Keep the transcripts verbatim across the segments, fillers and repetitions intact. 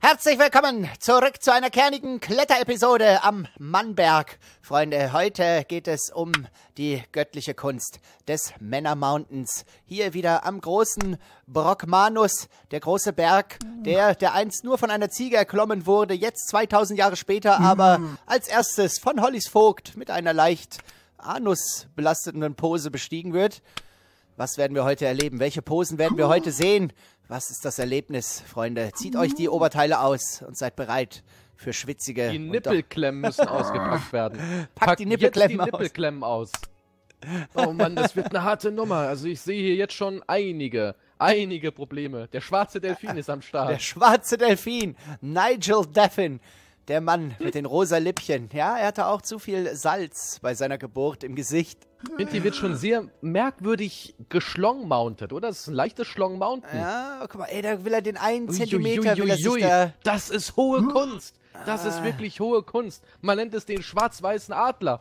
Herzlich willkommen zurück zu einer kernigen Kletterepisode am Mannberg. Freunde, heute geht es um die göttliche Kunst des Männer Mountains. Hier wieder am großen Brockmanus, der große Berg, der, der einst nur von einer Ziege erklommen wurde, jetzt zweitausend Jahre später, aber als erstes von Hollys Vogt mit einer leicht anusbelasteten Pose bestiegen wird. Was werden wir heute erleben? Welche Posen werden wir heute sehen? Was ist das Erlebnis, Freunde? Zieht euch die Oberteile aus und seid bereit für schwitzige... Die Nippelklemmen müssen ausgepackt werden. Packt Packt die Nippelklemmen jetzt die Nippelklemmen aus. aus. Oh Mann, das wird eine harte Nummer. Also ich sehe hier jetzt schon einige, einige Probleme. Der schwarze Delfin ist am Start. Der schwarze Delfin, Nigel Daffin, der Mann mit den rosa Lippchen. Ja, er hatte auch zu viel Salz bei seiner Geburt im Gesicht. Minty wird schon sehr merkwürdig geschlongmountet, oder? Das ist ein leichtes Schlongmounten. Ja, guck mal, ey, da will er den einen Ui, Zentimeter, ui, ui, will er sich ui. da... Das ist hohe Kunst. Das ist wirklich hohe Kunst. Man nennt es den schwarz-weißen Adler.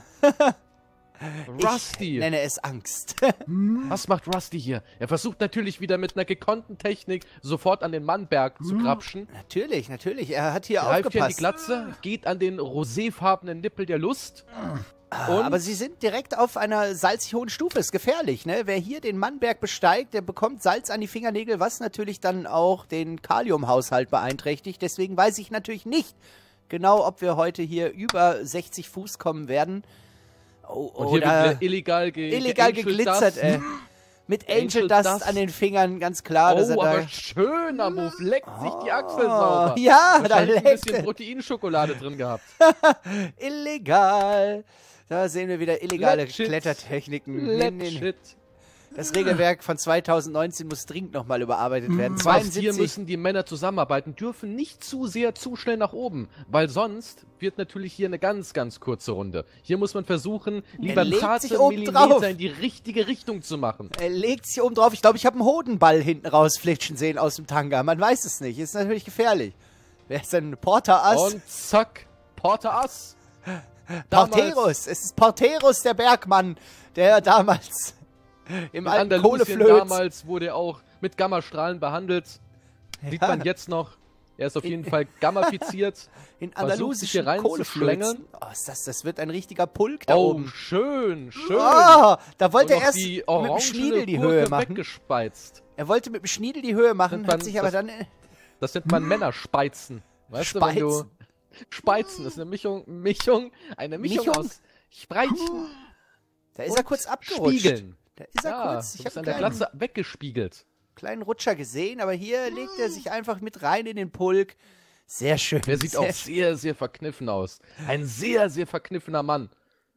Rusty. Ich nenne es Angst. Was macht Rusty hier? Er versucht natürlich wieder mit einer gekonnten Technik sofort an den Mannberg zu grapschen. Natürlich, natürlich, er hat hier Greift hier an die aufgepasst. Glatze, geht an den roséfarbenen Nippel der Lust. Ah, aber sie sind direkt auf einer salzig hohen Stufe. Ist gefährlich, ne? Wer hier den Mannberg besteigt, der bekommt Salz an die Fingernägel, was natürlich dann auch den Kaliumhaushalt beeinträchtigt. Deswegen weiß ich natürlich nicht genau, ob wir heute hier über sechzig Fuß kommen werden. Oh, Und hier oder wird illegal, ge illegal ge geglitzert, Dust. ey. Mit Angel, Angel Dust, Dust an den Fingern, ganz klar. dass er Oh, da aber schöner Move. Leckt sich die Achsel sauber. ja, da Wahrscheinlich ein leckt bisschen er. Proteinschokolade drin gehabt. Illegal. Da sehen wir wieder illegale Let shit. Klettertechniken. Let Nee, nee, nee. shit. Das Regelwerk von zweitausendneunzehn muss dringend nochmal überarbeitet werden. Fast zweiundsiebzig. hier müssen die Männer zusammenarbeiten, dürfen nicht zu sehr, zu schnell nach oben, weil sonst wird natürlich hier eine ganz, ganz kurze Runde. Hier muss man versuchen, lieber ein legt paar sich oben Millimeter drauf. in die richtige Richtung zu machen. Er legt sich oben drauf. Ich glaube, ich habe einen Hodenball hinten rausflitschen sehen aus dem Tanga. Man weiß es nicht. Ist natürlich gefährlich. Wer ist denn Porter-Ass? Und zack, Porter Ass. Porteros. Es ist Porteros, der Bergmann, der damals im In alten Andalusien Kohleflöz... damals wurde er auch mit Gammastrahlen behandelt. Sieht man jetzt noch. Er ist auf jeden Fall gammafiziert. In Versucht, sich hier andalusischen reinzuschlängeln. Kohleflözen. Oh, ist das, das wird ein richtiger Pulk da Oh, oben. schön, schön. Oh, da wollte Und er noch erst die mit dem orangene Schniedel die Gurke Höhe machen. weggespeizt. Er wollte mit dem Schniedel die Höhe machen, Nennt hat man sich aber das- dann... äh, Das nennt man Männerspeizen. Weißt du, wenn du... Speizen. Speizen ist eine Mischung, Mischung, eine Mischung, Mischung? aus Spreizen Da ist er und kurz abgerutscht. Spiegeln. Da ist er Ja, kurz. du Ich bist habe an der einen kleinen, Glatze weggespiegelt. kleinen Rutscher gesehen, aber hier legt er sich einfach mit rein in den Pulk. Sehr schön. Der sieht sehr auch sehr, sehr verkniffen aus. Ein sehr, sehr verkniffener Mann.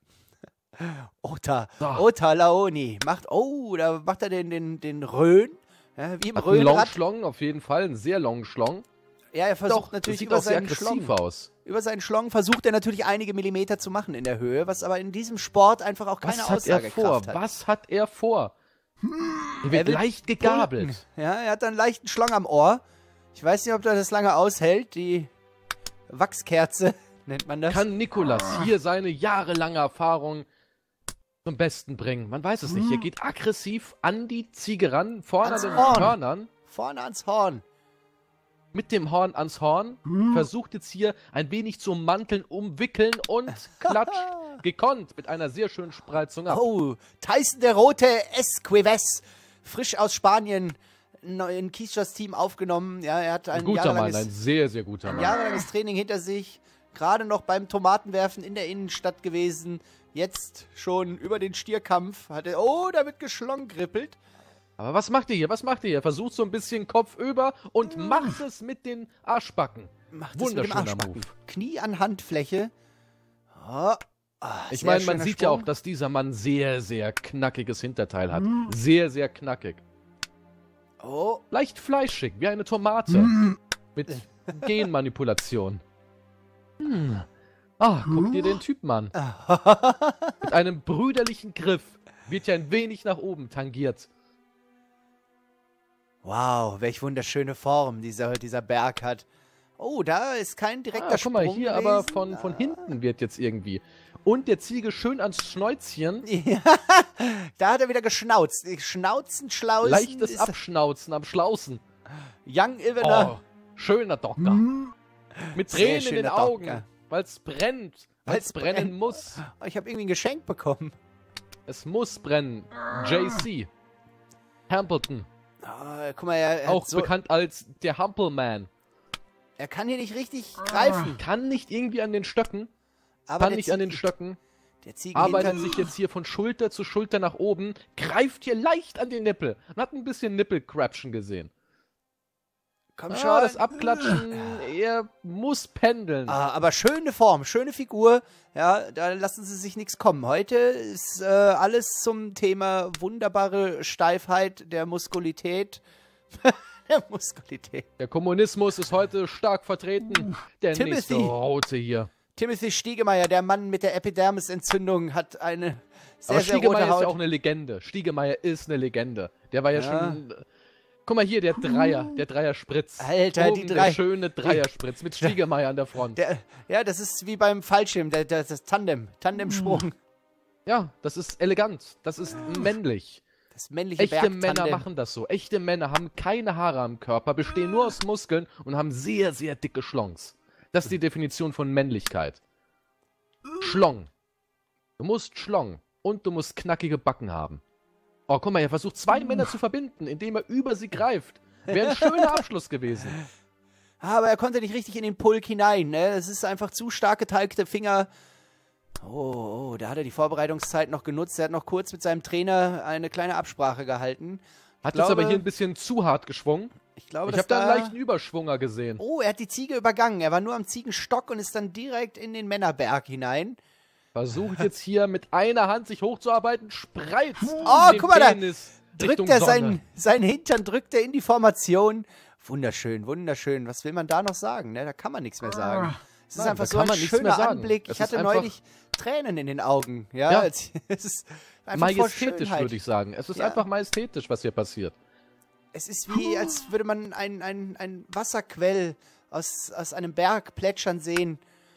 Ota, So. Ota Laoni. Macht, oh, da macht er den, den, den Rhön. Ja, wie im Hat einen Rhönrad. Longschlong, auf jeden Fall, einen sehr langen Schlong. Ja, er versucht Doch, das natürlich sieht über auch sehr seinen aggressiv Schlong. aus. Über seinen Schlong versucht er natürlich einige Millimeter zu machen in der Höhe, was aber in diesem Sport einfach auch keine Was hat er vor? Aussagekraft hat. Was hat er vor? Er wird will leicht gegabelt. Ja, er hat einen leichten Schlong am Ohr. Ich weiß nicht, ob er das lange aushält. Die Wachskerze nennt man das. Kann Nikolas hier seine jahrelange Erfahrung zum Besten bringen? Man weiß es nicht. Er geht aggressiv an die Ziege ran, vorne Ans an den Horn. Hörnern, Vorne ans Horn. mit dem Horn ans Horn, versucht jetzt hier ein wenig zu ummanteln, umwickeln und klatscht gekonnt mit einer sehr schönen Spreizung ab. Oh, Tyson der Rote Esquives. Frisch aus Spanien neu in Quichos Team aufgenommen. Ja, er hat ein Ein guter Mann, jahrelanges, ein sehr, sehr guter ein Mann. jahrelanges Training hinter sich. Gerade noch beim Tomatenwerfen in der Innenstadt gewesen. Jetzt schon über den Stierkampf. Hat er, oh, da wird geschlongrippelt. Aber was macht ihr hier? Was macht ihr hier? Er versucht so ein bisschen Kopf über und macht es mit den Arschbacken. Macht es mit dem Wunderschöner Arschbacken. Move. Knie an Handfläche. Oh, ah, Ich sehr meine, man schöner sieht ja Sprung. auch, dass dieser Mann sehr, sehr knackiges Hinterteil hat. Sehr, sehr knackig. Oh, Leicht fleischig, wie eine Tomate. Mit Genmanipulation. Hm. Ah, guck dir den Typen an. Mit einem brüderlichen Griff wird ja ein wenig nach oben tangiert. wow, welch wunderschöne Form dieser, dieser Berg hat. Oh, da ist kein direkter Ah, guck mal, Sprung hier gewesen. aber von, von hinten wird jetzt irgendwie. Und der Ziege schön ans Schnäuzchen. Ja, da hat er wieder geschnauzt. Schnauzen, Schlauzen. Leichtes ist Abschnauzen am Schlaußen. Young Evener. Oh, Schöner Docker. Mit Sehr Tränen in den schöner Augen, Docker. weil es brennt, weil es Weil's brennen brennt. muss. Oh, ich habe irgendwie ein Geschenk bekommen. Es muss brennen. J C. Hampleton, Oh, guck mal, er, er, auch hat so, bekannt als der Hampleman. er kann hier nicht richtig greifen. Kann nicht irgendwie an den Stöcken, Aber kann der nicht an den Ziegen- Stöcken, Der arbeitet Ziegenhintern, sich jetzt hier von Schulter zu Schulter nach oben, greift hier leicht an den Nippel und hat ein bisschen Nippelcraption gesehen. komm Ah, schon. das Abklatschen, er muss pendeln. Ah, aber schöne Form, schöne Figur. Ja, da lassen sie sich nichts kommen. Heute ist äh, alles zum Thema wunderbare Steifheit der Muskulität. der Muskulität. Der Kommunismus ist heute stark vertreten. Der Timothy. nächste Rote hier. Timothy Stiegemeier, der Mann mit der Epidermisentzündung, hat eine sehr, Aber sehr rote Stiegemeier ist Haut. ja auch eine Legende. Stiegemeier ist eine Legende. Der war ja, Ja. schon... Guck mal hier, der Dreier, der Dreier-Spritz. Alter, die Oben drei- Der schöne Dreier-Spritz mit Stiegemeier an der Front. Der, ja, das ist wie beim Fallschirm, der, der, das Tandem, Tandemsprung. Ja, das ist elegant. Das ist männlich. Das männliche Echte Bergtandem. Männer machen das so. Echte Männer haben keine Haare am Körper, bestehen nur aus Muskeln und haben sehr, sehr dicke Schlongs. Das ist die Definition von Männlichkeit. Schlong. Du musst Schlong und du musst knackige Backen haben. Oh, guck mal, er versucht zwei Männer zu verbinden, indem er über sie greift. Wäre ein schöner Abschluss gewesen. Aber er konnte nicht richtig in den Pulk hinein, ne? Es ist einfach zu stark geteigte Finger. Oh, oh, da hat er die Vorbereitungszeit noch genutzt. Er hat noch kurz mit seinem Trainer eine kleine Absprache gehalten. Hat glaube- jetzt aber hier ein bisschen zu hart geschwungen. Ich glaube, Ich dass habe da da... einen leichten Überschwunger gesehen. Oh, er hat die Ziege übergangen. Er war nur am Ziegenstock und ist dann direkt in den Männerberg hinein. Versucht jetzt hier mit einer Hand sich hochzuarbeiten, spreizt Oh, den guck mal da. Penis Drückt Richtung er Sonne. seinen, seinen Hintern, drückt er in die Formation. Wunderschön, wunderschön. Was will man da noch sagen? Ne? Da kann man nichts mehr sagen. Es ist Nein, einfach da so kann ein man nichts mehr schöner sagen. Anblick. Es Ich ist hatte einfach- neulich Tränen in den Augen. Ja, Ja. als- es ist einfach voll Majestätisch, Schönheit. würde ich sagen. Es ist Ja. einfach majestätisch, was hier passiert. Es ist wie, als würde man ein, ein, ein Wasserquell aus, aus einem Berg plätschern sehen.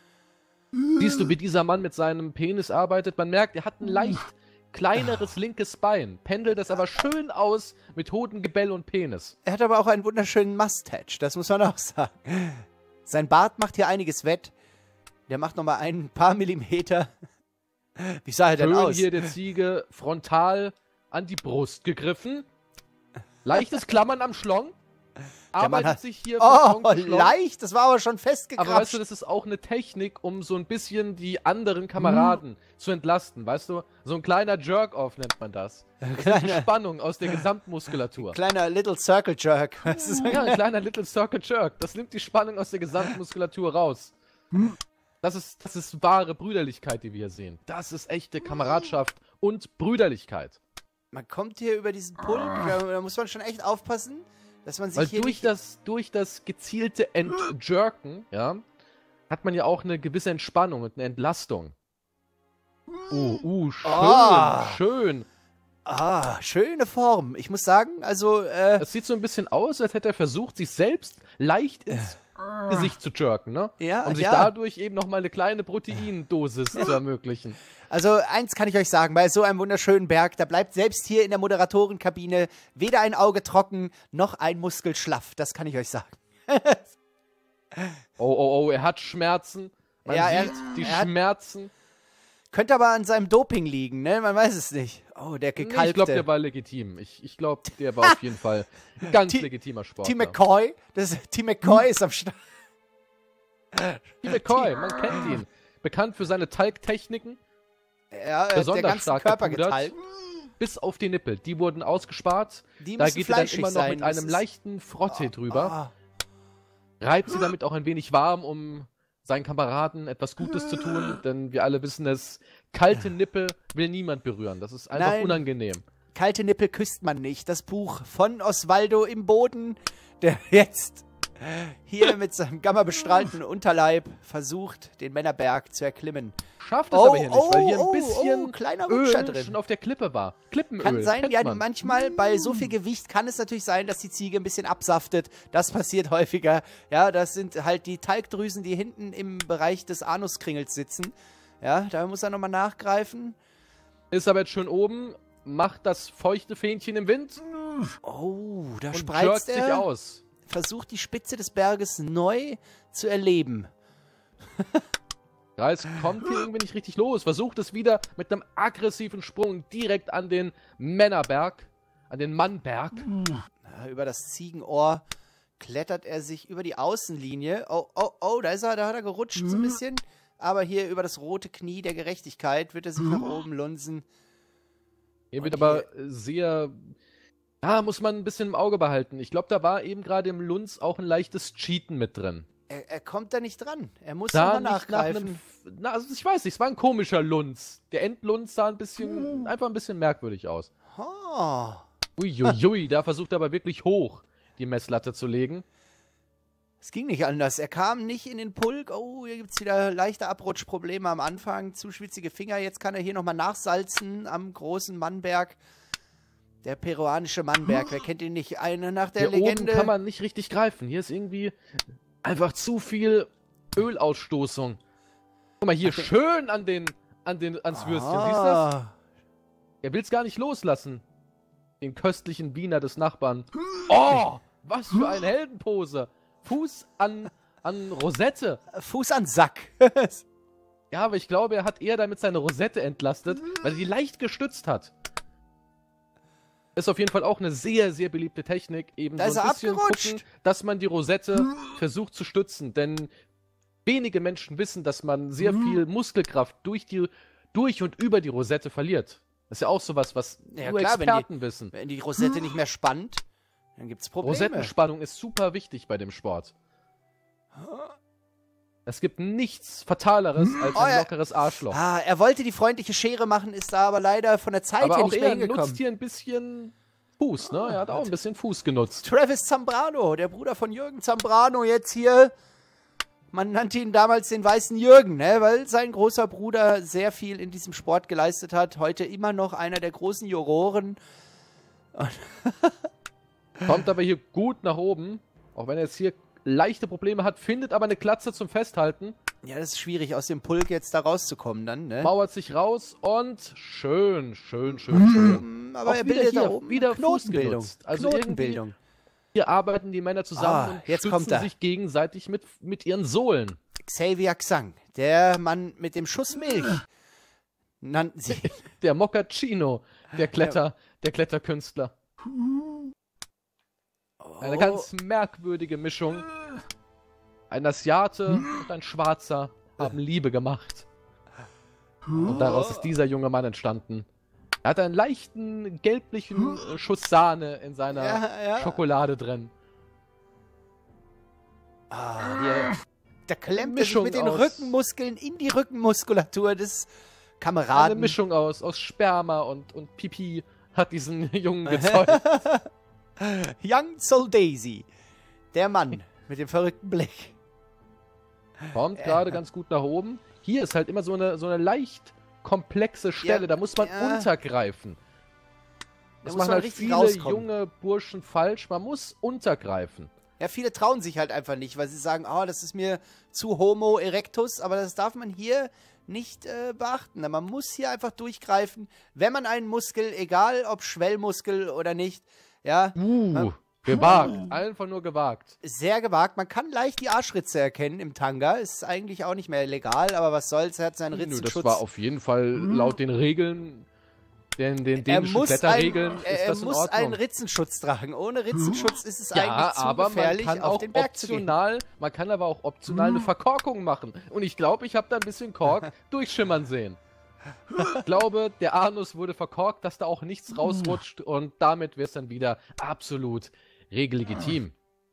Siehst du, wie dieser Mann mit seinem Penis arbeitet? Man merkt, er hat ein leicht kleineres linkes Bein, pendelt das aber schön aus mit Hodengebell und Penis. Er hat aber auch einen wunderschönen Mustache, das muss man auch sagen. Sein Bart macht hier einiges wett. Der macht nochmal ein paar Millimeter. Wie sah er denn Schön aus? hier der Ziege frontal an die Brust gegriffen. Leichtes Klammern am Schlong. Mann Arbeitet hat- sich hier von Schlong Oh, zu Schlong. leicht, das war aber schon Aber festgekrapscht. weißt du, das ist auch eine Technik, um so ein bisschen die anderen Kameraden zu entlasten, weißt du? So ein kleiner Jerk-Off nennt man das. Das ist die kleiner, Spannung aus der Gesamtmuskulatur. kleiner Little Circle Jerk. Das ist Ja, ein kleiner Little Circle Jerk. Das nimmt die Spannung aus der Gesamtmuskulatur raus. Das ist, das ist wahre Brüderlichkeit, die wir hier sehen. Das ist echte Kameradschaft und Brüderlichkeit. Man kommt hier über diesen Pulk, da, da muss man schon echt aufpassen, dass man sich Weil hier durch nicht... das, durch das gezielte Entjerken, ja, hat man ja auch eine gewisse Entspannung und eine Entlastung. Uh, uh, schön, Ah. schön. Ah, schöne Form. Ich muss sagen, also, äh, Es sieht so ein bisschen aus, als hätte er versucht, sich selbst leicht ins Gesicht zu jerken, ne? Ja, um sich ja. dadurch eben nochmal eine kleine Proteindosis zu ermöglichen. also eins kann ich euch sagen, bei so einem wunderschönen Berg, da bleibt selbst hier in der Moderatorenkabine weder ein Auge trocken, noch ein Muskel schlaff. Das kann ich euch sagen. Oh, oh, oh, er hat Schmerzen. Man Ja, er- sieht die er hat- Schmerzen. Könnte aber an seinem Doping liegen, ne? Man weiß es nicht. Oh, der Nee, gekalbte. ich glaube, der war legitim. Ich, ich glaube, der war auf jeden Fall ein ganz T- legitimer Sportler. Team McCoy. Das, Team McCoy ist am Start. Team McCoy, man kennt ihn. Bekannt für seine Talgtechniken. Ja, äh, der Besonders ganze stark Körper gepudert. geteilt. Bis auf die Nippel. Die wurden ausgespart. Die Da müssen geht er dann fleischig immer noch sein. mit Das einem ist- leichten Frottee drüber. Ah, Reibt sie damit auch ein wenig warm, um seinen Kameraden etwas Gutes zu tun. Denn wir alle wissen es, kalte Nippel will niemand berühren. Das ist einfach Nein. unangenehm. kalte Nippel küsst man nicht. Das Buch von Osvaldo im Boden, der jetzt hier mit seinem gammabestrahlten Unterleib versucht, den Männerberg zu erklimmen. Schafft es Oh, aber hier nicht, weil hier oh, ein bisschen oh, kleiner Rutscher Öl drin. schon auf der Klippe war. Klippenöl, Kann sein, kennt ja, man. manchmal bei so viel Gewicht kann es natürlich sein, dass die Ziege ein bisschen absaftet. Das passiert häufiger. Ja, das sind halt die Talgdrüsen, die hinten im Bereich des Anuskringels sitzen. Ja, da muss er nochmal nachgreifen. Ist aber jetzt schön oben, macht das feuchte Fähnchen im Wind Oh, da und jerkt spreizt sich er. aus. versucht, die Spitze des Berges neu zu erleben. Greis kommt hier irgendwie nicht richtig los. Versucht es wieder mit einem aggressiven Sprung direkt an den Männerberg, an den Mannberg. Ja, über das Ziegenohr klettert er sich über die Außenlinie. Oh, oh, oh, da ist er, da hat er gerutscht so ein bisschen. Aber hier über das rote Knie der Gerechtigkeit wird er sich nach oben lunsen. Hier Und wird aber hier- sehr... Ja, muss man ein bisschen im Auge behalten. Ich glaube, da war eben gerade im Lunz auch ein leichtes Cheaten mit drin. Er, er kommt da nicht dran. Er muss Da immer nicht nach nachgreifen. einem... Na, also ich weiß nicht, es war ein komischer Lunz. Der Endlunz sah ein bisschen... einfach ein bisschen merkwürdig aus. Oh. Uiuiui, da versucht er aber wirklich hoch die Messlatte zu legen. Es ging nicht anders. Er kam nicht in den Pulk. Oh, hier gibt es wieder leichte Abrutschprobleme am Anfang. Zu schwitzige Finger. Jetzt kann er hier nochmal nachsalzen am großen Mannberg. Der peruanische Mannberg. Wer kennt ihn nicht? Eine nach der Hier Legende. oben kann man nicht richtig greifen. Hier ist irgendwie einfach zu viel Ölausstoßung. Guck mal, hier schön an den, an den, ans Würstchen. Siehst du das? Ah. Er will es gar nicht loslassen. Den köstlichen Wiener des Nachbarn. Oh, was für eine Heldenpose. Fuß an, an Rosette. Fuß an Sack. Ja, aber ich glaube, er hat eher damit seine Rosette entlastet, weil er die leicht gestützt hat. Ist auf jeden Fall auch eine sehr, sehr beliebte Technik. Eben Da so ist ein er bisschen abgerutscht. gucken, dass man die Rosette versucht zu stützen. Denn wenige Menschen wissen, dass man sehr viel Muskelkraft durch, die, durch und über die Rosette verliert. Das ist ja auch sowas, was Ja, nur klar, wenn Experten wissen. Wenn die Rosette nicht mehr spannt, dann gibt es Probleme. Rosettenspannung ist super wichtig bei dem Sport. Es gibt nichts Fataleres als Oh, ein ja. lockeres Arschloch. Ah, er wollte die freundliche Schere machen, ist da aber leider von der Zeit Aber her auch nicht mehr er nutzt hingekommen. hier ein bisschen Fuß, ne? Er hat auch ein bisschen Fuß genutzt. Travis Zambrano, der Bruder von Jürgen Zambrano, jetzt hier. Man nannte ihn damals den weißen Jürgen, ne? Weil sein großer Bruder sehr viel in diesem Sport geleistet hat. Heute immer noch einer der großen Juroren. Kommt aber hier gut nach oben. Auch wenn er jetzt hier leichte Probleme hat, findet aber eine Klatze zum Festhalten. Ja, das ist schwierig, aus dem Pulk jetzt da rauszukommen dann, ne? Mauert sich raus und schön, schön, schön, schön. Hm, Aber Auch er wieder bildet hier, da oben wieder Fuß Knotenbildung. genutzt. Also Knotenbildung. Hier arbeiten die Männer zusammen Ah, und jetzt kommt stützen er. sich gegenseitig mit, mit ihren Sohlen. Xavier Xang, der Mann mit dem Schuss Milch, nannten sie. Der Moccacino, der Kletter, der Kletterkünstler. Eine Oh. ganz merkwürdige Mischung. Ein Asiate und ein Schwarzer haben Liebe gemacht. Und daraus ist dieser junge Mann entstanden. Er hat einen leichten gelblichen äh, Schuss Sahne in seiner Ja, ja. Schokolade drin. Ah, hier. Da klemmt er sich Mischung mit den aus- Rückenmuskeln in die Rückenmuskulatur des Eine Kameraden. Mischung aus, aus Sperma und, und Pipi hat diesen Jungen gezeugt. Young Soldaisy. Der Mann mit dem verrückten Blick. Kommt gerade ganz gut nach oben. Hier ist halt immer so eine, so eine leicht komplexe Stelle. Ja, da muss man ja. untergreifen. Da Das muss machen man halt richtig viele rauskommen. junge Burschen falsch. Man muss untergreifen. Ja, viele trauen sich halt einfach nicht, weil sie sagen, oh, das ist mir zu Homo erectus, aber das darf man hier nicht äh, beachten. Man muss hier einfach durchgreifen, wenn man einen Muskel, egal ob Schwellmuskel oder nicht, ja, Uh, gewagt. Einfach nur gewagt. sehr gewagt. Man kann leicht die Arschritze erkennen im Tanga. Ist eigentlich auch nicht mehr legal, aber was soll's, er hat seinen Nö, Ritzenschutz. das war auf jeden Fall laut den Regeln, den, den er dänischen muss, ein, Kletterregeln, er, ist er das in muss Ordnung. einen Ritzenschutz tragen. Ohne Ritzenschutz ist es Ja, eigentlich zu aber man gefährlich, kann auf auch den Berg zu gehen. optional, man kann aber auch optional eine Verkorkung machen. Und ich glaube, ich habe da ein bisschen Kork durchschimmern sehen. Ich glaube, der Anus wurde verkorkt, dass da auch nichts rausrutscht und damit wäre es dann wieder absolut regellegitim.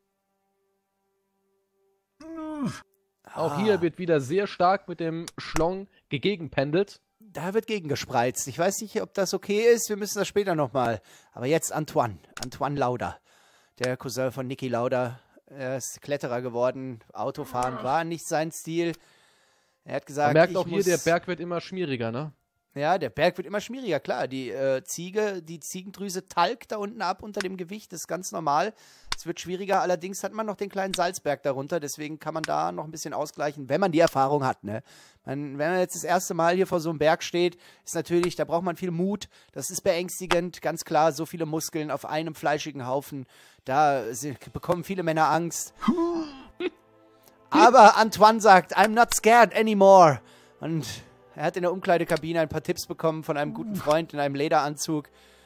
Auch Ah. hier wird wieder sehr stark mit dem Schlong gegenpendelt. Da wird gegengespreizt. Ich weiß nicht, ob das okay ist. Wir müssen das später nochmal. Aber jetzt Antoine. Antoine Lauda. Der Cousin von Niki Lauda. Er ist Kletterer geworden. Autofahren war nicht sein Stil. Er hat gesagt, Man merkt ich auch hier, muss, der Berg wird immer schmieriger, ne? Ja, der Berg wird immer schwieriger, klar. Die äh, Ziege, die Ziegendrüse talkt da unten ab unter dem Gewicht, das ist ganz normal. Es wird schwieriger, allerdings hat man noch den kleinen Salzberg darunter, deswegen kann man da noch ein bisschen ausgleichen, wenn man die Erfahrung hat, ne? Man, wenn man jetzt das erste Mal hier vor so einem Berg steht, ist natürlich, da braucht man viel Mut, das ist beängstigend, ganz klar, so viele Muskeln auf einem fleischigen Haufen, da sind, bekommen viele Männer Angst. Aber Antoine sagt, I'm not scared anymore. Und er hat in der Umkleidekabine ein paar Tipps bekommen von einem guten Freund in einem Lederanzug.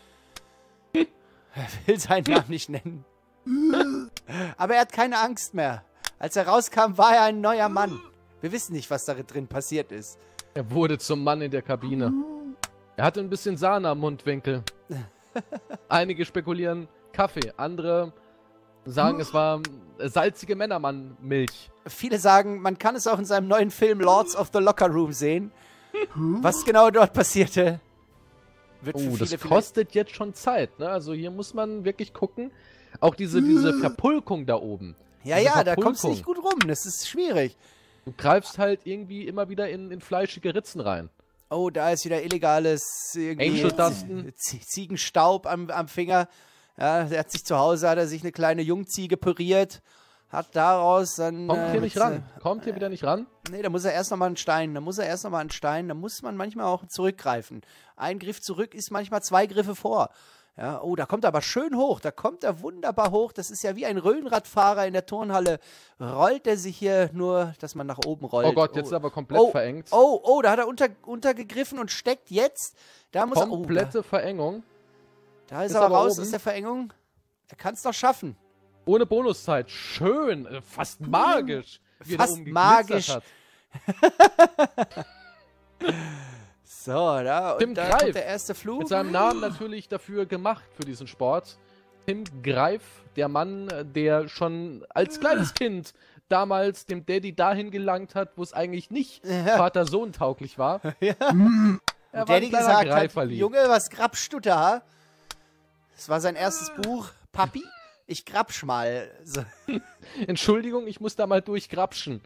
Er will seinen Namen nicht nennen. Aber er hat keine Angst mehr. Als er rauskam, war er ein neuer Mann. Wir wissen nicht, was da drin passiert ist. Er wurde zum Mann in der Kabine. Er hatte ein bisschen Sahne am Mundwinkel. Einige spekulieren Kaffee, andere sagen, es war salzige Männermann-Milch. Viele sagen, man kann es auch in seinem neuen Film Lords of the Locker Room sehen. Was genau dort passierte, wird für Oh, viele, das kostet jetzt schon Zeit, ne? Also hier muss man wirklich gucken. Auch diese, diese Verpulkung da oben. Ja, diese ja, da Verpulkung. kommst du nicht gut rum. Das ist schwierig. Du greifst halt irgendwie immer wieder in, in fleischige Ritzen rein. Oh, da ist wieder illegales irgendwie Angel Dusten. Z- Ziegenstaub am, am Finger. Ja, er hat sich zu Hause, hat er sich eine kleine Jungziege püriert. Hat daraus dann... Kommt äh, hier nicht ran. Kommt hier wieder nicht ran. Nee, da muss er erst nochmal einen Stein. Da muss er erst nochmal einen Stein. Da muss man manchmal auch zurückgreifen. Ein Griff zurück ist manchmal zwei Griffe vor. Ja, oh, da kommt er aber schön hoch. Da kommt er wunderbar hoch. Das ist ja wie ein Röhnradfahrer in der Turnhalle. Rollt er sich hier nur, dass man nach oben rollt. Oh Gott, jetzt oh. ist er aber komplett oh, verengt. Oh, oh, da hat er unter, untergegriffen und steckt jetzt. Da muss Komplette er, oh, Verengung. da, da ist, ist er aber raus oben. aus der Verengung. Er kann es doch schaffen. Ohne Bonuszeit. Schön. äh, Fast magisch. Wie er da Fast oben magisch. geglitzert hat. So, da, und Tim da Greif. kommt der erste Flug. Mit seinem Namen natürlich dafür gemacht für diesen Sport. Tim Greif, der Mann, der schon als kleines Kind damals dem Daddy dahin gelangt hat, wo es eigentlich nicht Ja. Vater-Sohn-tauglich war. Ja. Er war ein Daddy kleiner gesagt hat, Greiferli. Junge, was grabst du da? Das war sein erstes Buch. Papi, ich grabsch mal. So. Entschuldigung, ich muss da mal durchgrapschen.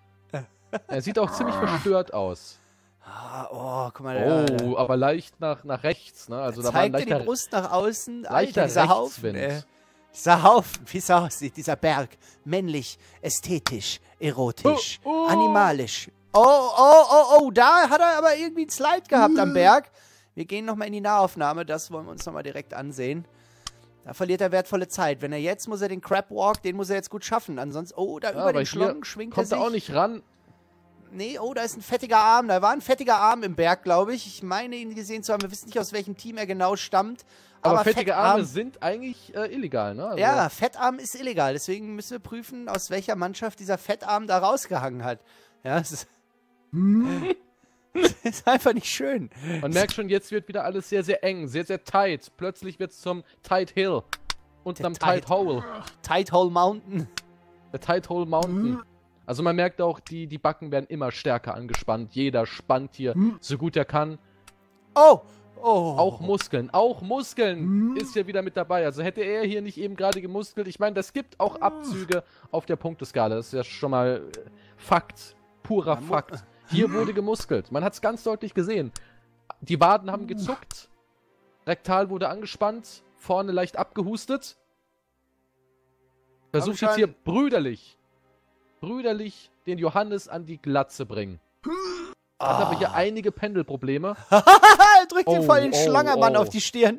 Er sieht auch ziemlich verstört aus. Ah, oh, guck mal. Der, Oh, aber leicht nach, nach rechts, ne? Also da war ein zeigt er die leichter, Brust nach außen. Alter, leichter dieser Haufen. Rechtswind. Äh, dieser Haufen, wie es aussieht. Dieser Berg. Männlich, ästhetisch, erotisch, Oh, oh. animalisch. Oh, oh, oh, oh. Da hat er aber irgendwie einen Slide gehabt am Berg. Wir gehen nochmal in die Nahaufnahme. Das wollen wir uns nochmal direkt ansehen. Da verliert er wertvolle Zeit. Wenn er jetzt, muss er den Crab Walk, den muss er jetzt gut schaffen. Ansonsten, oh, da Ja, über aber den hier Schlong schwingt er kommt sich. er auch nicht ran. Nee, oh, da ist ein fettiger Arm. Da war ein fettiger Arm im Berg, glaube ich. Ich meine, ihn gesehen zu haben. Wir wissen nicht, aus welchem Team er genau stammt. Aber, Aber, fettige Fettarm, Arme sind eigentlich äh, illegal, ne? Also, ja, Fettarm ist illegal. Deswegen müssen wir prüfen, aus welcher Mannschaft dieser Fettarm da rausgehangen hat. Ja, es ist, das ist einfach nicht schön. Man merkt schon, jetzt wird wieder alles sehr, sehr eng, sehr, sehr tight. Plötzlich wird es zum Tight Hill. Und Der am Tight Tight- Hole. Tight Hole Mountain. Der Tight Hole Mountain. Also man merkt auch, die, die Backen werden immer stärker angespannt. Jeder spannt hier so gut er kann. Oh, oh. Auch Muskeln, auch Muskeln ist hier wieder mit dabei. Also hätte er hier nicht eben gerade gemuskelt. Ich meine, das gibt auch Abzüge auf der Punkteskala. Das ist ja schon mal äh, Fakt, purer Man mu- Fakt. Hier wurde gemuskelt. Man hat es ganz deutlich gesehen. Die Waden haben gezuckt. Rektal wurde angespannt. Vorne leicht abgehustet. Versucht schon- jetzt hier brüderlich, brüderlich den Johannes an die Glatze bringen. Hat aber hier einige Pendelprobleme. er drückt ihn Oh, voll den oh, Schlangermann oh. auf die Stirn.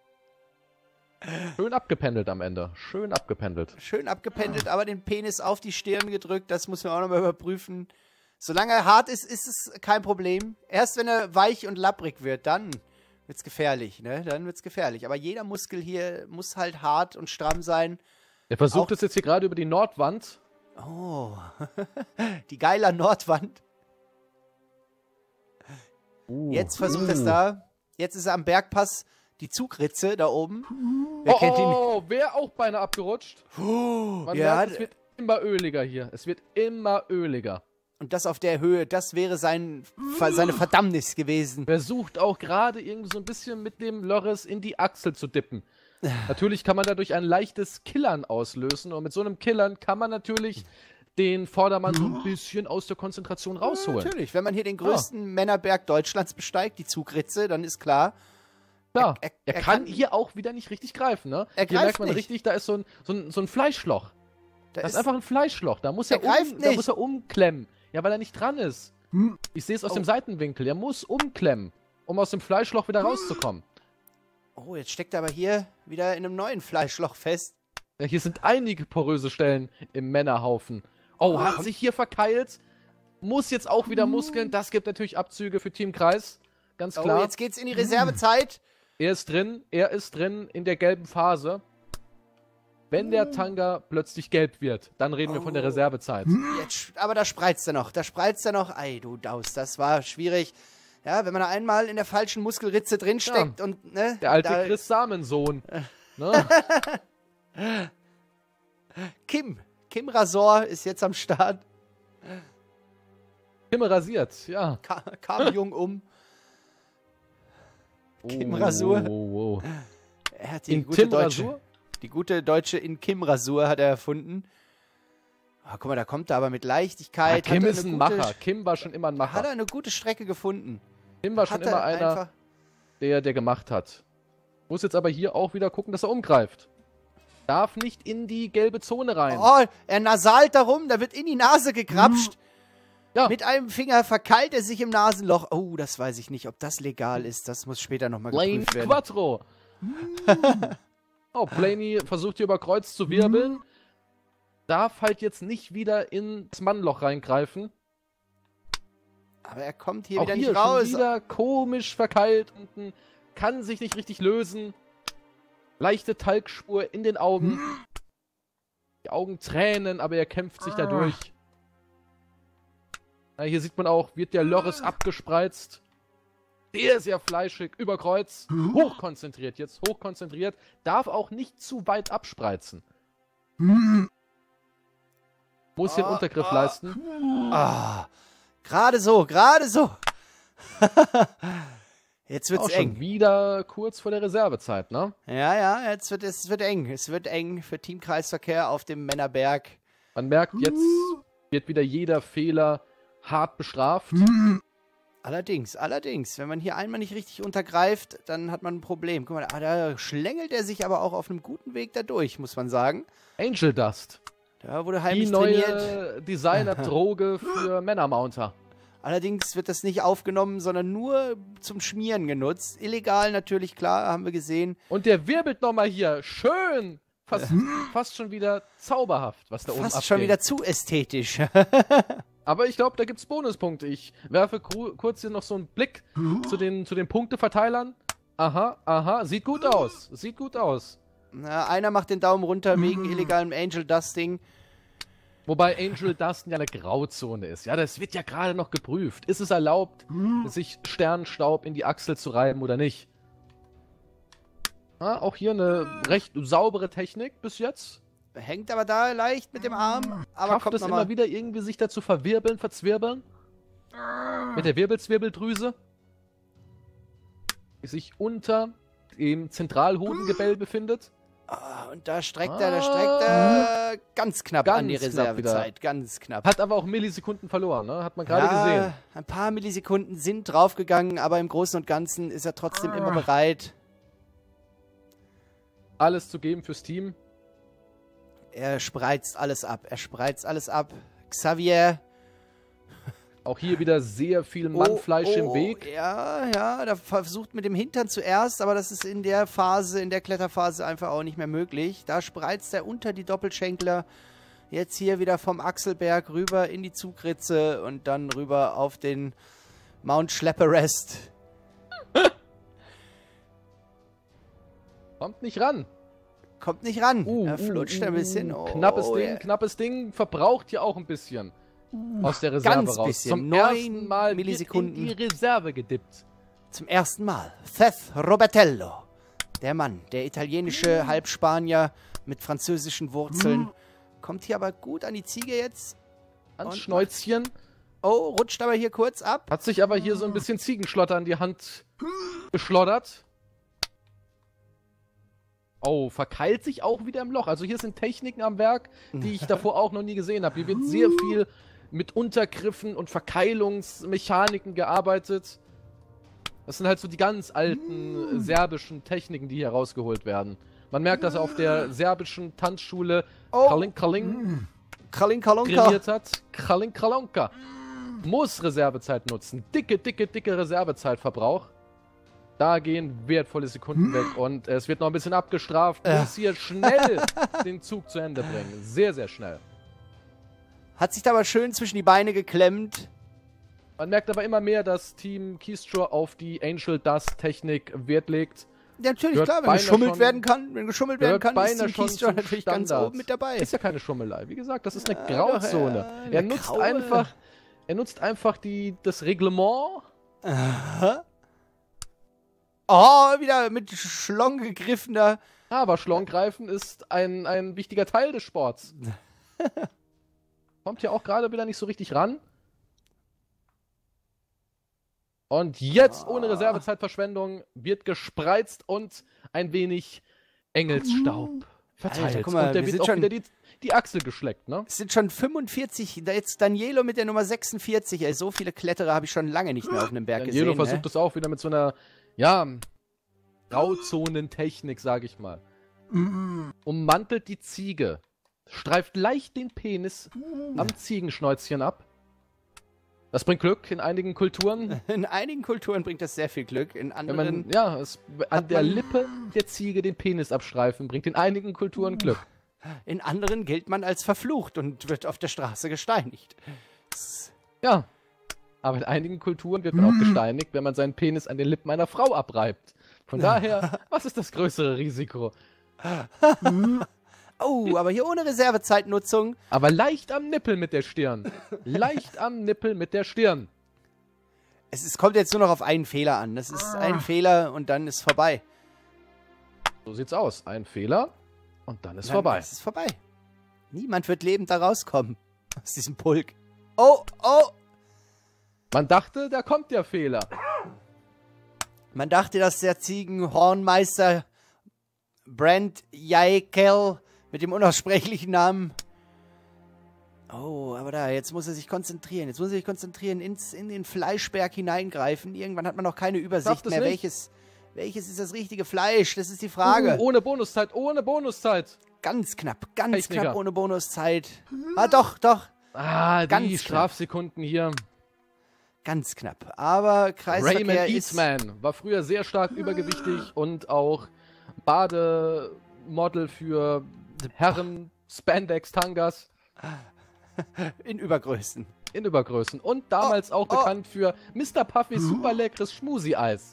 Schön abgependelt am Ende. Schön abgependelt. Schön abgependelt, aber den Penis auf die Stirn gedrückt. Das muss man auch nochmal überprüfen. Solange er hart ist, ist es kein Problem. Erst wenn er weich und lapprig wird, dann wird's gefährlich, ne? Dann wird's gefährlich. Aber jeder Muskel hier muss halt hart und stramm sein. Er versucht Auch- es jetzt hier gerade über die Nordwand. Oh, die geile Nordwand. Uh, Jetzt versucht uh. er es da. Jetzt ist er am Bergpass. Die Zugritze da oben. Wer Oh, kennt ihn? oh, wer auch beinahe abgerutscht. Oh, Man ja, merkt, es wird immer öliger hier. Es wird immer öliger. und das auf der Höhe, das wäre sein, seine Verdammnis gewesen. Versucht auch gerade irgendwie so ein bisschen mit dem Lörres in die Achsel zu dippen. Natürlich kann man dadurch ein leichtes Killern auslösen. Und mit so einem Killern kann man natürlich den Vordermann so ein bisschen aus der Konzentration rausholen. Ja, natürlich, wenn man hier den größten ja. Männerberg Deutschlands besteigt, die Zugritze, dann ist klar. Ja, er, er, er, er kann, kann hier auch wieder nicht richtig greifen, ne? Er hier greift merkt man nicht. richtig, da ist so ein, so ein, so ein Fleischloch. Da das ist ist einfach ein Fleischloch. Da muss er, er, um, da muss er umklemmen. Ja, weil er nicht dran ist. Hm. Ich sehe es aus oh. dem Seitenwinkel. Er muss umklemmen, um aus dem Fleischloch wieder rauszukommen. Oh, jetzt steckt er aber hier wieder in einem neuen Fleischloch fest. Ja, hier sind einige poröse Stellen im Männerhaufen. Oh, oh. hat sich hier verkeilt. Muss jetzt auch wieder muskeln. Das gibt natürlich Abzüge für Team Kreis. Ganz klar. Oh, jetzt geht's in die Reservezeit. Er ist drin. Er ist drin in der gelben Phase. Wenn der Tanga plötzlich gelb wird, dann reden wir oh. von der Reservezeit. Jetzt, aber da spreizt er noch. Da spreizt er noch. Ei, du Daus, das war schwierig. Ja, wenn man da einmal in der falschen Muskelritze drinsteckt ja. und, ne? Der alte da, Chris Samensohn. ne? Kim. Kim Rasor ist jetzt am Start. Kim rasiert, ja. Ka kam jung um. Kim Rasur. Oh, oh, oh. Er hat die in gute Tim deutsche, Rasur? Die gute deutsche in Kim Rasur hat er erfunden. Oh, guck mal, da kommt er aber mit Leichtigkeit. Ja, Kim hat ist ein gute, Macher. Kim war schon immer ein Macher. Hat er eine gute Strecke gefunden. Kim war schon hat immer einer, der, der gemacht hat. Muss jetzt aber hier auch wieder gucken, dass er umgreift. Darf nicht in die gelbe Zone rein. Oh, er nasalt darum, da wird in die Nase gegrapscht. Ja. Mit einem Finger verkeilt er sich im Nasenloch. Oh, das weiß ich nicht, ob das legal ist. Das muss später nochmal geprüft werden. Quattro. oh, Blaney versucht hier über Kreuz zu wirbeln. Darf halt jetzt nicht wieder ins Mannloch reingreifen. Aber er kommt hier auch wieder hier nicht raus. Schon wieder komisch verkeilt unten. Kann sich nicht richtig lösen. Leichte Talgspur in den Augen. Die Augen tränen, aber er kämpft sich da durch. Na, hier sieht man auch, wird der Loris abgespreizt. Sehr, sehr fleischig, über Kreuz. Hochkonzentriert jetzt, hochkonzentriert. Darf auch nicht zu weit abspreizen. Muss den Ah, Untergriff ah. leisten. Ah, gerade so, gerade so. Jetzt wird's auch schon eng. wieder kurz vor der Reservezeit, ne? Ja, ja, jetzt wird es wird eng. Es wird eng für Teamkreisverkehr auf dem Männerberg. Man merkt, jetzt wird wieder jeder Fehler hart bestraft. Allerdings, allerdings, wenn man hier einmal nicht richtig untergreift, dann hat man ein Problem. Guck mal, da, da schlängelt er sich aber auch auf einem guten Weg da durch, muss man sagen. Angel Dust. Da wurde Die heimlich trainiert. neue Designer-Droge für Männermounter. Allerdings wird das nicht aufgenommen, sondern nur zum Schmieren genutzt. Illegal natürlich, klar, haben wir gesehen. Und der wirbelt nochmal hier. Schön. Fast, fast schon wieder zauberhaft, was da oben abgeht. Fast schon wieder zu ästhetisch. Aber ich glaube, da gibt es Bonuspunkte. Ich werfe kurz hier noch so einen Blick zu den, zu den Punkteverteilern. Aha, aha. Sieht gut aus. Sieht gut aus. Na, einer macht den Daumen runter wegen illegalem Angel Dusting. Wobei Angel Dust ja eine Grauzone ist. Ja, das wird ja gerade noch geprüft. Ist es erlaubt, sich Sternenstaub in die Achsel zu reiben oder nicht? Ja, auch hier eine recht saubere Technik bis jetzt. Hängt aber da leicht mit dem Arm. Aber Schafft kommt es noch mal. immer wieder irgendwie sich dazu verwirbeln, verzwirbeln? Mit der Wirbelzwirbeldrüse? Die sich unter dem Zentralhodengebell befindet. Ah, und da streckt er, da streckt er ganz knapp Ganz an die knapp Reservezeit. Ganz knapp. Hat aber auch Millisekunden verloren, ne? Hat man gerade ja, gesehen. Ein paar Millisekunden sind draufgegangen, aber im Großen und Ganzen ist er trotzdem immer bereit. Alles zu geben fürs Team. Er spreizt alles ab. Er spreizt alles ab. Xavier. Auch hier wieder sehr viel Mannfleisch oh, oh, im Weg. Ja, ja, da versucht mit dem Hintern zuerst, aber das ist in der Phase, in der Kletterphase einfach auch nicht mehr möglich. Da spreizt er unter die Doppelschenkler. Jetzt hier wieder vom Achselberg rüber in die Zugritze und dann rüber auf den Mount Schlepperest. Kommt nicht ran. Kommt nicht ran. Uh, er flutscht uh, ein bisschen. Uh, Oh, knappes oh, Ding, ja. knappes Ding. Verbraucht ja auch ein bisschen. Aus der Reserve Ganz raus. bisschen. Zum Neun ersten Mal Millisekunden. wird in die Reserve gedippt. Zum ersten Mal. Seth Robertello. Der Mann, der italienische Halbspanier mit französischen Wurzeln. Kommt hier aber gut an die Ziege jetzt. Ans Und Schnäuzchen. Oh, rutscht aber hier kurz ab. Hat sich aber hier so ein bisschen Ziegenschlotter in die Hand geschlottert. Oh, verkeilt sich auch wieder im Loch. Also hier sind Techniken am Werk, die ich davor auch noch nie gesehen habe. Hier wird sehr viel mit Untergriffen und Verkeilungsmechaniken gearbeitet. Das sind halt so die ganz alten äh, serbischen Techniken, die hier rausgeholt werden. Man merkt, dass er auf der serbischen Tanzschule Oh. Kaling Kaling Kralling, Kalonka. trainiert hat. Kaling Kalonka. Muss Reservezeit nutzen. Dicke, dicke, dicke Reservezeitverbrauch. Da gehen wertvolle Sekunden weg und es wird noch ein bisschen abgestraft. Muss hier schnell den Zug zu Ende bringen. Sehr, sehr schnell. Hat sich da aber schön zwischen die Beine geklemmt. Man merkt aber immer mehr, dass Team Keystra auf die Angel Dust Technik Wert legt. Ja, natürlich, Gehört klar, wenn beinahe geschummelt schon- werden kann, wenn geschummelt werden Gehört kann, ist beinahe Team schon Keystra zum natürlich ganz Standard. oben mit dabei. Ist ja keine Schummelei. Wie gesagt, das ist eine Ja, Grauzone. doch, ja, er eine nutzt graue- einfach, er nutzt einfach die, das Reglement. Oh, wieder mit Schlong gegriffen da. Aber Schlongreifen ist ein, ein wichtiger Teil des Sports. Kommt hier auch gerade wieder nicht so richtig ran. Und jetzt, ohne Reservezeitverschwendung, wird gespreizt und ein wenig Engelsstaub verteilt. Alter, guck mal, und der wir wird sind auch schon- wieder die, die Achsel geschleckt, ne? Es sind schon fünfundvierzig, da jetzt Danielo mit der Nummer sechsundvierzig. Ey, so viele Kletterer habe ich schon lange nicht mehr auf einem Berg Danielo gesehen. versucht ne? es auch wieder mit so einer, ja, Grauzonentechnik, sag ich mal. Ummantelt die Ziege, streift leicht den Penis am Ziegenschnäuzchen ab. Das bringt Glück in einigen Kulturen. In einigen Kulturen bringt das sehr viel Glück, in Wenn anderen... man, ja, es, an Hat der man- Lippe der Ziege den Penis abstreifen, bringt in einigen Kulturen Glück. In anderen gilt man als verflucht und wird auf der Straße gesteinigt. Das- Ja. Aber in einigen Kulturen wird man auch gesteinigt, wenn man seinen Penis an den Lippen einer Frau abreibt. Von daher, was ist das größere Risiko? Oh, aber hier ohne Reservezeitnutzung. Aber leicht am Nippel mit der Stirn. Leicht am Nippel mit der Stirn. Es, es kommt jetzt nur noch auf einen Fehler an. Das ist ein Fehler und dann ist vorbei. So sieht's aus. Ein Fehler und dann ist Dann vorbei. ist es vorbei. Niemand wird lebend da rauskommen. Aus diesem Pulk. Oh, oh. Man dachte, da kommt der Fehler. Man dachte, dass der Ziegenhornmeister Brand Jaikel mit dem unaussprechlichen Namen... Oh, aber da, jetzt muss er sich konzentrieren. Jetzt muss er sich konzentrieren, ins, in den Fleischberg hineingreifen. Irgendwann hat man noch keine Übersicht Schafft es mehr. nicht. Welches, welches ist das richtige Fleisch? Das ist die Frage. Uh, ohne Bonuszeit, ohne Bonuszeit. Ganz knapp, ganz Techniker. knapp ohne Bonuszeit. Ah, doch, doch. Ah, die Ganz knapp. Strafsekunden hier. Ganz knapp. Aber Kreisverkehr Raymond ist... Eastman war früher sehr stark übergewichtig und auch Bademodel für Herren Spandex-Tangas in Übergrößen. in Übergrößen. Und damals auch oh. bekannt für Mister Puffys super leckeres Schmusi-Eis.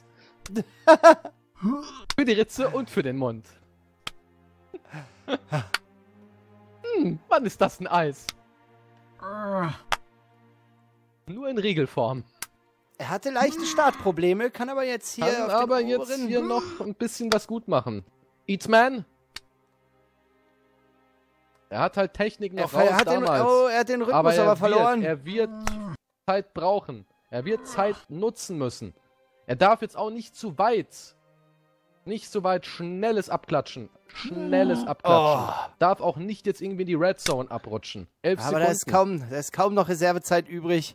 Für die Ritze und für den Mund. hm, wann ist das ein Eis? Nur in Regelform. Er hatte leichte Startprobleme, kann aber jetzt hier Kann auf aber den jetzt oberen- hier noch ein bisschen was gut machen. Eatsman. Er hat halt Technik Er, noch ver- raus hat den, damals. oh, er hat den Rhythmus aber aber, er verloren. Wird, er wird Zeit brauchen. Er wird Zeit nutzen müssen. Er darf jetzt auch nicht zu weit, nicht zu weit schnelles Abklatschen. Schnelles Abklatschen. Oh. Darf auch nicht jetzt irgendwie in die Red Zone abrutschen. Elf aber da Sekunden. ist, kaum, da ist kaum noch Reservezeit übrig.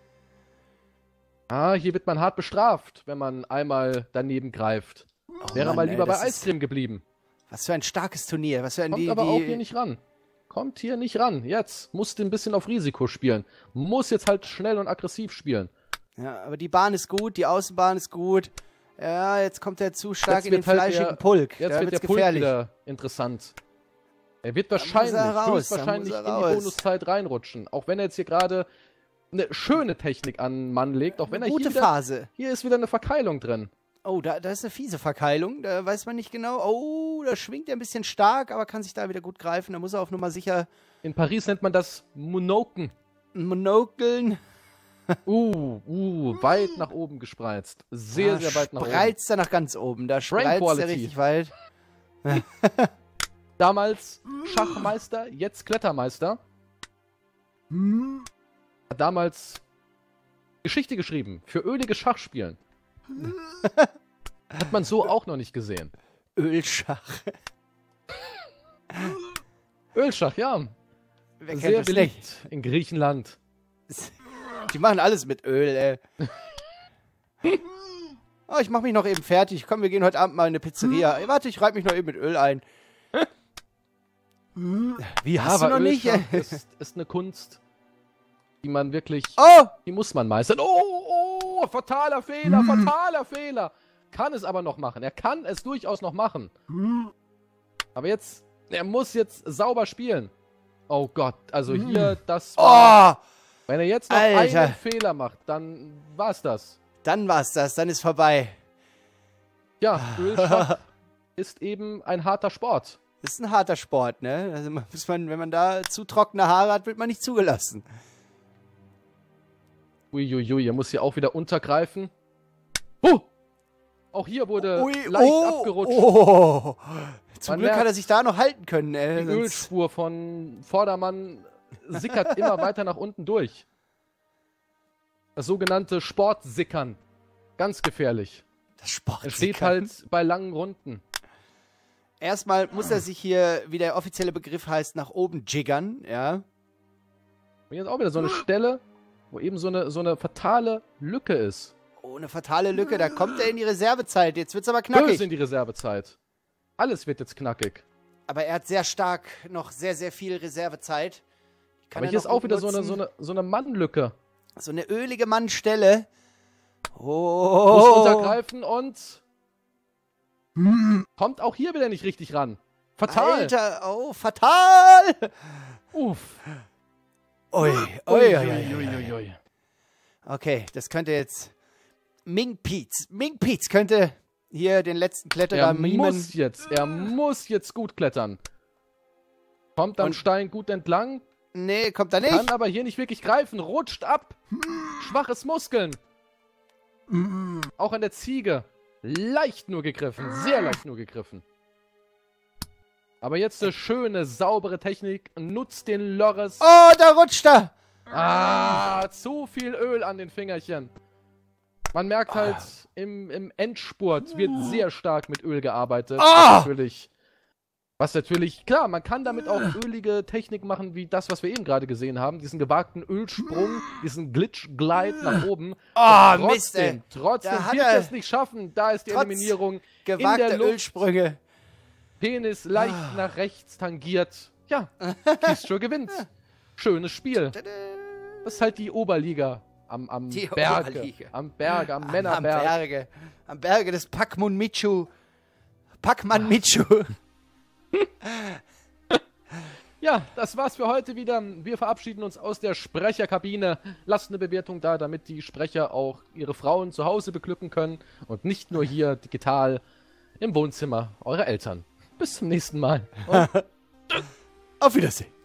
Ah, hier wird man hart bestraft, wenn man einmal daneben greift. Wäre Mann, mal ey, lieber bei das ist- Eiscreme geblieben. Was für ein starkes Turnier. Was für ein Kommt die, aber die, auch hier nicht ran. Kommt hier nicht ran. Jetzt. Musste ein bisschen auf Risiko spielen. Muss jetzt halt schnell und aggressiv spielen. Ja, aber die Bahn ist gut, die Außenbahn ist gut. Ja, jetzt kommt er zu stark Jetzt in den wird halt fleischigen der- Pulk. Jetzt da wird wird's der Pult gefährlich. wieder interessant. Er wird muss wahrscheinlich, er raus, da höchstwahrscheinlich muss in er die raus. Bonuszeit reinrutschen. Auch wenn er jetzt hier gerade eine schöne Technik an den Mann legt. Auch wenn er Gute hier wieder, Phase. hier ist wieder eine Verkeilung drin. Oh, da, da ist eine fiese Verkeilung. Da weiß man nicht genau. Oh, da schwingt er ein bisschen stark, aber kann sich da wieder gut greifen. Da muss er auf Nummer sicher In Paris nennt man das Monoken. monokeln. Uh, uh, weit nach oben gespreizt. Sehr, Da sehr weit nach oben. spreizt er nach ganz oben. Da spreizt er Quality. richtig weit. Damals Schachmeister, jetzt Klettermeister. Hat damals Geschichte geschrieben für öliges Schachspielen. Hat man so auch noch nicht gesehen. Ölschach. Ölschach, ja. Wer kennt Sehr das beliebt nicht? in Griechenland. Die machen alles mit Öl, ey. Oh, ich mach mich noch eben fertig. Komm, wir gehen heute Abend mal in eine Pizzeria. Ey, warte, ich reibe mich noch eben mit Öl ein. Wie, hast Aber du noch nicht? Ölschach ist, ist eine Kunst, die man wirklich, Oh! die muss man meistern. Oh, oh, fataler Fehler, fataler Fehler. Kann es aber noch machen. Er kann es durchaus noch machen. Aber jetzt, er muss jetzt sauber spielen. Oh Gott, also hier, das war, Oh! wenn er jetzt noch Alter. einen Fehler macht, dann war's das. Dann war's das, dann ist vorbei. Ja, Ölschach ist eben ein harter Sport. Das ist ein harter Sport, ne? Also muss man, wenn man da zu trockene Haare hat, wird man nicht zugelassen. Uiuiui, er muss hier auch wieder untergreifen. Oh! Auch hier wurde Ui, leicht oh, abgerutscht. Oh. Zum Man Glück merkt, hat er sich da noch halten können, ey. Die Sonst- Ölspur von Vordermann sickert immer weiter nach unten durch. Das sogenannte Sportsickern. Ganz gefährlich. Das Sport. Es steht halt bei langen Runden. Erstmal muss er sich hier, wie der offizielle Begriff heißt, nach oben jiggern, ja. Und jetzt auch wieder so eine Stelle, wo eben so eine, so eine fatale Lücke ist. Oh, eine fatale Lücke, da kommt er in die Reservezeit. Jetzt wird's aber knackig. Böse in die Reservezeit. Alles wird jetzt knackig. Aber er hat sehr stark noch sehr, sehr viel Reservezeit. Die kann Aber er hier ist noch auch gut wieder so eine, nutzen. so, eine, so eine Mannlücke. So eine ölige Mannstelle. Muss Oh. untergreifen und kommt auch hier wieder nicht richtig ran. Fatal. Alter, oh, fatal. Uff. Ui, ui, ui, ui, ui. Uiuiuiui. Okay, das könnte jetzt Ming Pietz. Ming Pietz könnte hier den letzten Kletterer Er mimen. muss jetzt, er muss jetzt gut klettern. Kommt am Und- Stein gut entlang, Nee, kommt da kann nicht. aber hier nicht wirklich greifen, rutscht ab. Schwaches Muskeln. Auch an der Ziege. Leicht nur gegriffen, sehr leicht nur gegriffen. Aber jetzt eine schöne, saubere Technik. Nutzt den Lorres. Oh, da rutscht er. Ah, zu viel Öl an den Fingerchen. Man merkt halt, im, im Endspurt wird sehr stark mit Öl gearbeitet. Ah! Was natürlich, was natürlich, klar, man kann damit auch ölige Technik machen, wie das, was wir eben gerade gesehen haben. Diesen gewagten Ölsprung, diesen Glitch-Glide nach oben. Oh, Und Mist, ey. trotzdem, trotzdem Da hat wird er- er es nicht schaffen. Da ist die Trotz Eliminierung in Gewagte der Luft. Ölsprünge. Penis leicht Ah. nach rechts tangiert. Ja, Keystro gewinnt. Schönes Spiel. Das ist halt die Oberliga am, am Die Berge. Oberliga. Am Berge, am Am Männerberg. Berge. Am Berge des Pakmun Michu. Pakman Michu. Ja, das war's für heute wieder. Wir verabschieden uns aus der Sprecherkabine. Lasst eine Bewertung da, damit die Sprecher auch ihre Frauen zu Hause beglücken können und nicht nur hier digital im Wohnzimmer eurer Eltern. Bis zum nächsten Mal. Und Auf Wiedersehen.